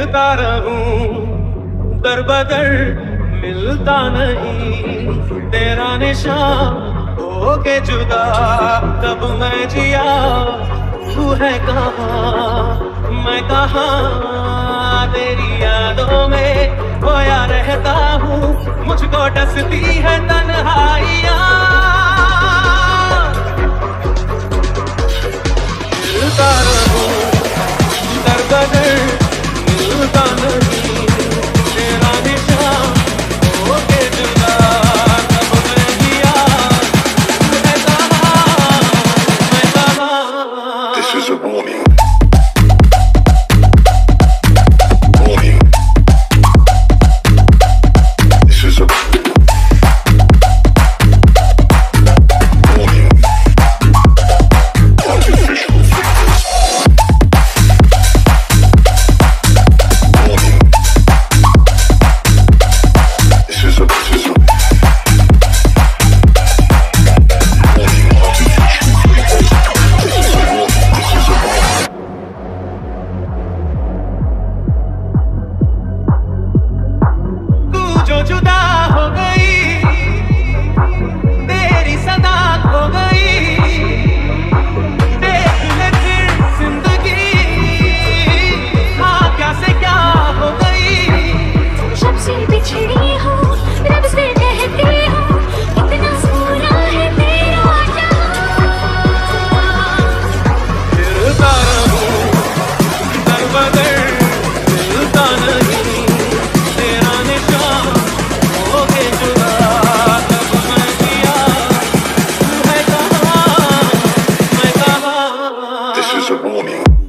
फिरता रहूं दर बदर मिलता नहीं तेरा निशान होके जुदा कब मैं जिया तू है कहाँ मैं कहाँ तेरी यादों में खोया रहता हूँ मुझको डसती है तन्हाइयाँ मिलता रहूं दर बदर मिलता नहीं तेरा निशान होके जुदा कब मैं जिया तू है कहाँ मैं कहाँ। This is a warning. जो जुदा हो गई तेरी सदा खो गई देख ले फिर जिंदगी हाँ क्या से क्या हो गई जब से बिछड़ी हो रब से कहती हो कितना सोना है तेरा फिरता रहूं दर बदर मिलता नहीं तेरा निशान होके जुदा कब मैं जिया तू है कहाँ मैं कहाँ। This is a warning.